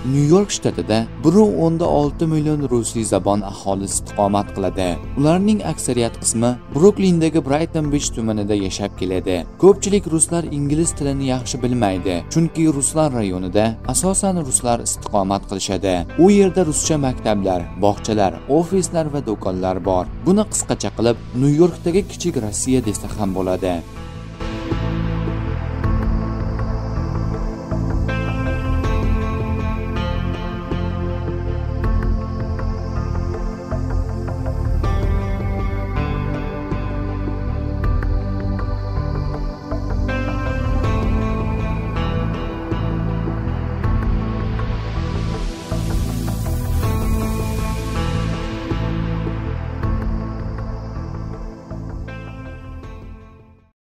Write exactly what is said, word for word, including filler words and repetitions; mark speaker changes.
Speaker 1: Nyu-York shtatida bir nuqta o'nda olti million rusli zabon aholisi istiqomat qiladi. Ularning aksariyat qismi Bruklindagi Brighton Beach tumanida yashab keladi. Ko'pchilik ruslar ingliz tilini yaxshi bilmaydi, chunki ruslar rayonida asosan ruslar istiqomat qilishadi. U yerda ruscha maktablar, bog'chalar, ofislar va do'konlar bor. Buni qisqacha qilib Nyu-Yorkdagi kichik Rossiya desa ham bo'ladi.